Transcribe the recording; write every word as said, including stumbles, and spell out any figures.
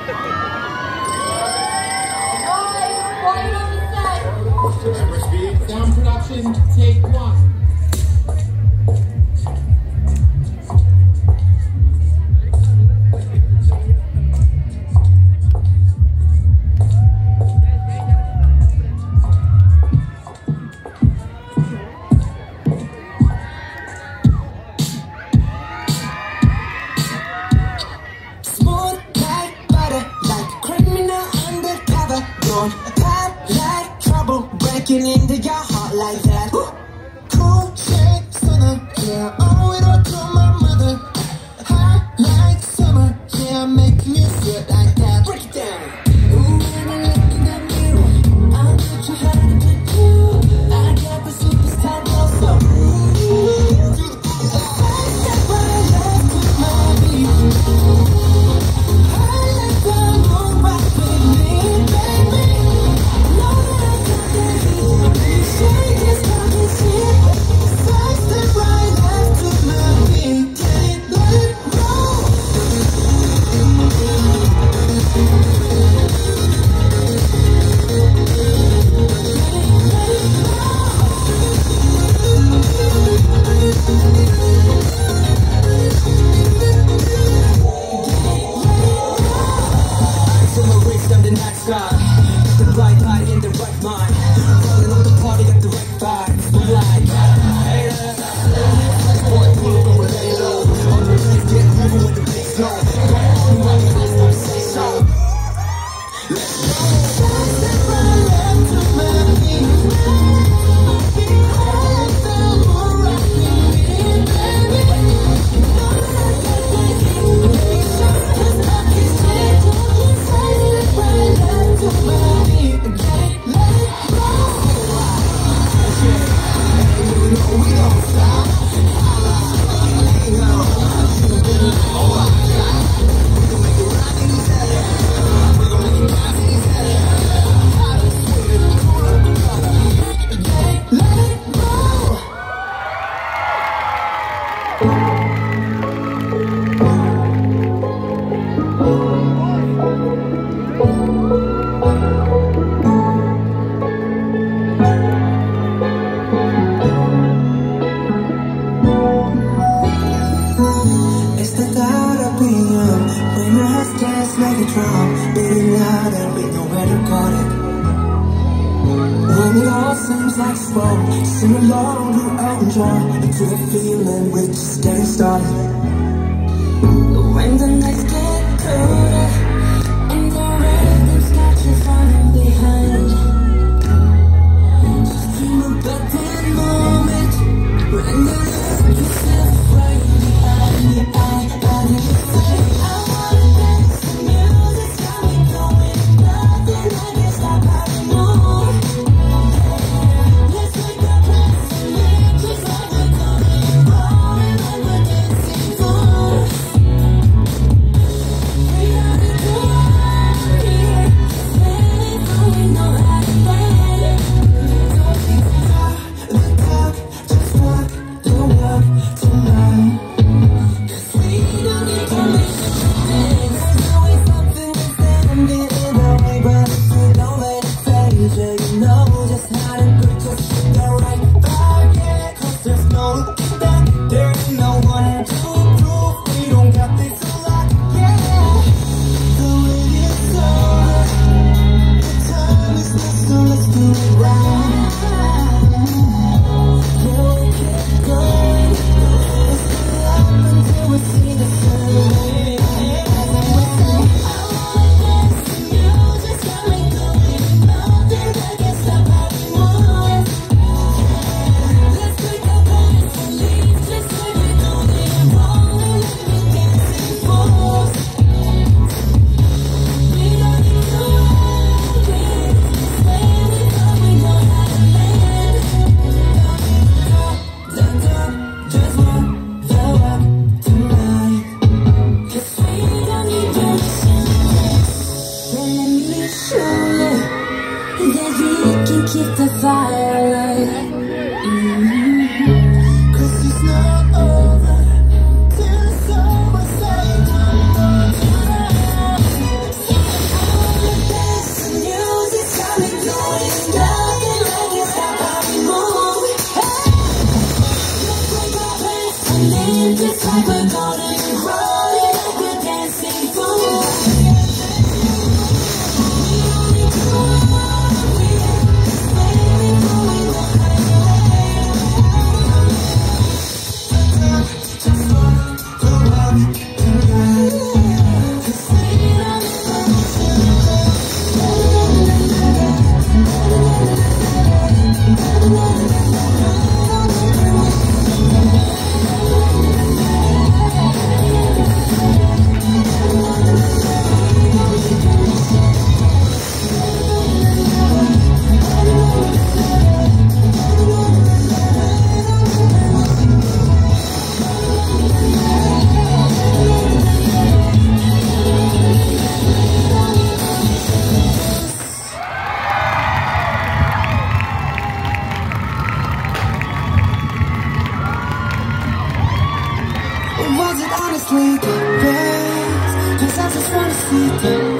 Sound production, take one. Smooth like butter, like a criminal undercover. Don't pop like trouble, breaking into your heart like that. Cool shade stunner, yeah, owe it all to my mother. Hot like summer, yeah, making you sweat like that. Break it down. Ooh, when I look in that mirror, I'll get you hard to do. I got the superstar glow, so ooh, I step right left to my beat. I let the moon rock with me, baby. Know that I got that heat. Shake this fucking shit. Side step right left to my beat. Can't let it roll. Eyes on my wrist, I'm the next guy. The right body in the right mind. Rolling on the party, got the right vibes. We like, hey, let's boy, pull up and we're lay low. All the ladies get moving with the bass low. Come on, rock it, let's not say so. Let's go. Side step right left to my beat. I let the moon rock with me, baby. Know that I got that heat. Shake this fucking shit. Side step right left to my beat. Can't let it roll. You know we don't stop. Hey, no. Oh my God. We gon' make it rock in his head. We gon' make it bounce in his head. Hot and sweet and cool up the color. Can't let it roll. It's the thought of being young, when your heart's just like a drum, beating louder with nowhere to guard it. When it all seems like smoke, sing along to Elton John, into the feeling we're just getting started. When the nights get colder, and the rhythm's got you falling behind, just dream about that moment, when you look yourself right in the eye, in the eye, and you say, I wanna dance, the music's got me going, nothing I can stop, I know. Let's make a plan, just like we're coming, rolling like we're dancing. despacito.